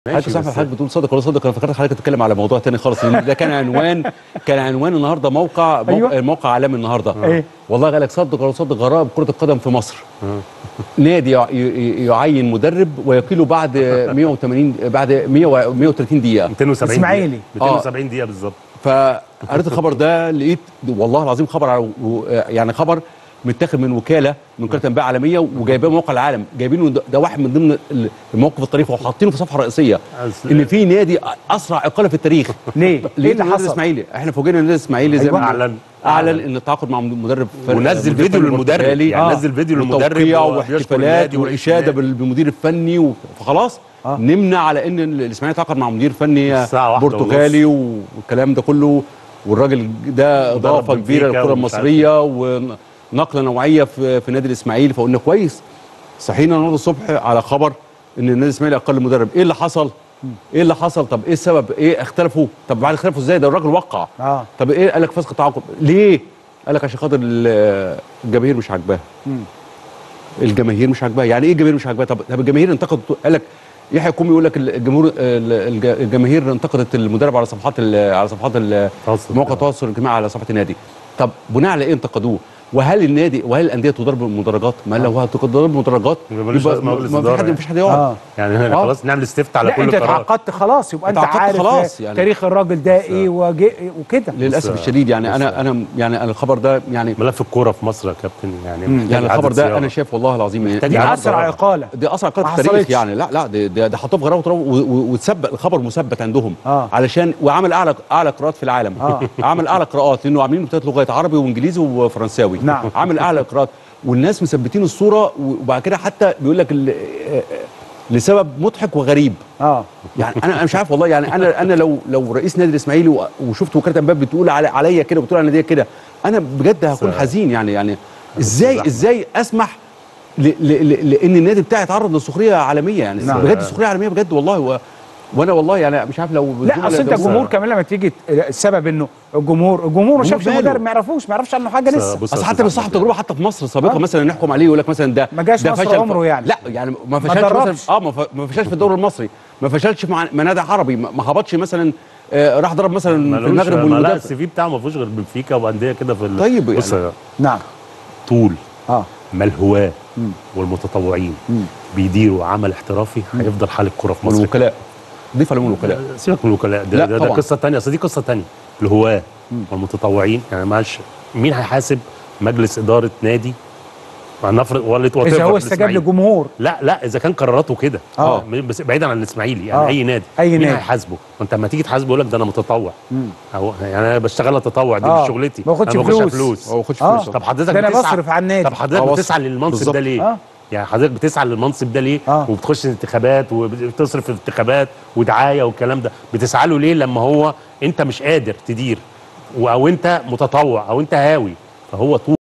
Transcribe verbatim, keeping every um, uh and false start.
حضرتك صح، حضرتك بتقول صادق ولا صادق؟ انا فكرت حضرتك بتتكلم على موضوع تاني خالص، لان ده كان عنوان كان عنوان النهارده موقع موقع, أيوة. موقع عالمي النهارده. أيه؟ والله قالك صدق ولا صدق غرائب كرة القدم في مصر. نادي يعين مدرب ويقيله بعد مية وتمانين بعد مية وتلاتين دقيقة. ميتين وسبعين اسماعيلي ميتين وسبعين دقيقة بالظبط. فقريت الخبر ده لقيت والله العظيم خبر يعني خبر متاخد من وكاله من وكاله انباء عالميه وجايباه موقع العالم، جايبينه ده واحد من ضمن المواقف الطريفه وحاطينه في صفحه رئيسيه ان في نادي اسرع اقاله في التاريخ. ليه؟ ليه اللي حصل؟ الاسماعيلي احنا فوجئنا ان النادي الاسماعيلي زي ما اعلن اعلن ان التعاقد مع مدرب ونزل فيديو للمدرب، يعني آه. نزل فيديو للمدرب واحتفالات واشاده بالمدير الفني، فخلاص آه. نمنا على ان الاسماعيلي تعاقد مع مدير فني برتغالي والكلام ده كله، والراجل ده اضافه كبيره للكره المصريه ونقله نوعيه في في النادي الاسماعيلي. فقلنا كويس. صحينا النهارده الصبح على خبر ان النادي الاسماعيلي اقل مدرب. ايه اللي حصل؟ ايه اللي حصل؟ طب ايه السبب؟ ايه اختلفوا؟ طب بعد اختلفوا ازاي؟ ده الراجل وقع. اه طب ايه؟ قال لك فسخ التعاقد. ليه؟ قال لك عشان خاطر الجماهير مش عاجباها. الجماهير مش عاجباها. يعني ايه الجماهير مش عاجباها؟ طب طب الجماهير انتقدت. قال لك يحيى كومي يقول لك الجمهور الجماهير انتقدت المدرب على صفحات على صفحات مواقع التواصل الاجتماعي على صفحه النادي. طب بناء على ايه انتقدوه؟ وهل النادي وهل الانديه تضرب بالمدرجات؟ ما لو هتضرب بالمدرجات يبقى ما حد مفيش حد يقعد. آه. يعني احنا آه. خلاص نعمل استفتاء على كل قرار. قرار. انت اتعاقدت خلاص، يبقى انت عارف خلاص يعني تاريخ الراجل ده ايه وكده. للاسف الشديد يعني انا انا يعني الخبر ده يعني ملف الكوره في مصر يا كابتن يعني يعني الخبر ده انا شايف والله العظيم دي اسرع اقاله، دي اسرع اقاله في التاريخ يعني. لا لا ده ده حطوه في غرامه وتثبت الخبر مثبت عندهم آه. علشان وعمل اعلى اعلى قراءات في العالم. آه. عمل اعلى قراءات لانه عاملين بثلاث لغات عربي وانجليزي وفرنساوي. نعم. عامل اعلى قراءات والناس مثبتين الصوره، وبعد كده حتى بيقول لك لسبب مضحك وغريب. اه يعني انا انا مش عارف والله. يعني انا انا لو لو رئيس نادي الاسماعيلي وشفت وكاله انباء بتقول علي عليا كده وبتقول على النادي كده، انا بجد هكون حزين. يعني يعني ازاي ازاي اسمح لان النادي بتاعي يتعرض للسخريه عالميه؟ يعني نعم. بجد سخريه عالميه بجد والله. و وانا والله يعني مش عارف لو لا اصل انت الجمهور كمان لما تيجي السبب انه الجمهور الجمهور ما شافش المدرب، ما يعرفوش ما يعرفش عنه حاجه لسه. اصل حتى لو صاحب تجربه حتى في مصر سابقه آه. مثلا نحكم عليه يقول لك مثلا ده ما جاش ده مصر فشل عمره يعني. لا يعني ما فشلش مثلا اه ما فشلش في الدوري المصري، ما فشلش مع نادي عربي، ما هبطش مثلا آه راح ضرب مثلا في المغرب والمدرب. السي في بتاعه ما فيهوش غير بنفيكا وانديه كده في طيب يعني. بص نعم طول اه ما الهواه والمتطوعين مم. بيديروا عمل احترافي هيفضل حال الكوره في مصر. والوكلاء ضيف عليهم الوكلاء. سيبك من الوكلاء ده, ده, ده قصه ثانيه. اصل دي قصه ثانيه. الهواه والمتطوعين يعني معلش مين هيحاسب مجلس اداره نادي؟ نفرض ولا اذا هو استجاب للجمهور. لا لا اذا كان قراراته كده اه بس بعيدا عن الاسماعيلي يعني آه. اي نادي اي مين نادي هيحاسبه؟ وانت لما تيجي تحاسبه يقول لك ده انا متطوع. أو يعني انا بشتغل تطوع دي آه. مش شغلتي، ما باخدش فلوس فلوس ما باخدش فلوس. طب حضرتك انا بصرف على النادي. طب حضرتك بتسعى للمنصب ده ليه؟ آه. يعني حضرتك بتسعى للمنصب ده ليه؟ آه. وبتخش انتخابات وبتصرف في انتخابات ودعايه والكلام ده، بتسعى له ليه لما هو انت مش قادر تدير او انت متطوع او انت هاوي؟ فهو طول